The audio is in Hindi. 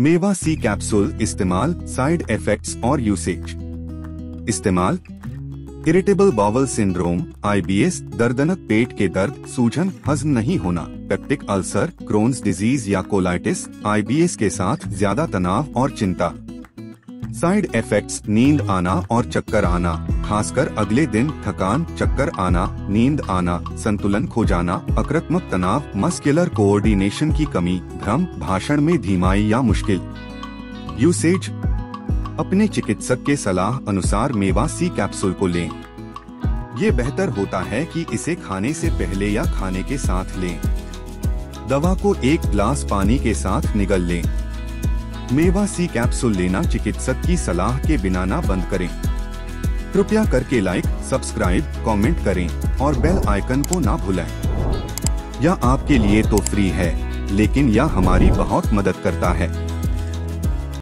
मेवा सी कैप्सूल इस्तेमाल, साइड इफेक्ट्स और यूसेज। इस्तेमाल: इरिटेबल बाउल सिंड्रोम (IBS), दर्दनाक पेट के दर्द, सूजन, हजम नहीं होना, पेप्टिक अल्सर, क्रोन्स डिजीज या कोलाइटिस, IBS के साथ ज्यादा तनाव और चिंता। साइड इफेक्ट्स: नींद आना और चक्कर आना, खासकर अगले दिन, थकान, चक्कर आना, नींद आना, संतुलन खो जाना, आक्रामक तनाव, मस्कुलर कोऑर्डिनेशन की कमी, भ्रम, भाषण में धीमाई या मुश्किल। यूसेज: अपने चिकित्सक के सलाह अनुसार मेवा सी कैप्सूल को लें। ये बेहतर होता है कि इसे खाने से पहले या खाने के साथ लें। दवा को 1 गिलास पानी के साथ निगल लें। मेवा सी कैप्सूल लेना चिकित्सक की सलाह के बिना ना बंद करें। कृपया करके लाइक, सब्सक्राइब, कमेंट करें और बेल आइकन को ना भूलें। यह आपके लिए तो फ्री है, लेकिन यह हमारी बहुत मदद करता है।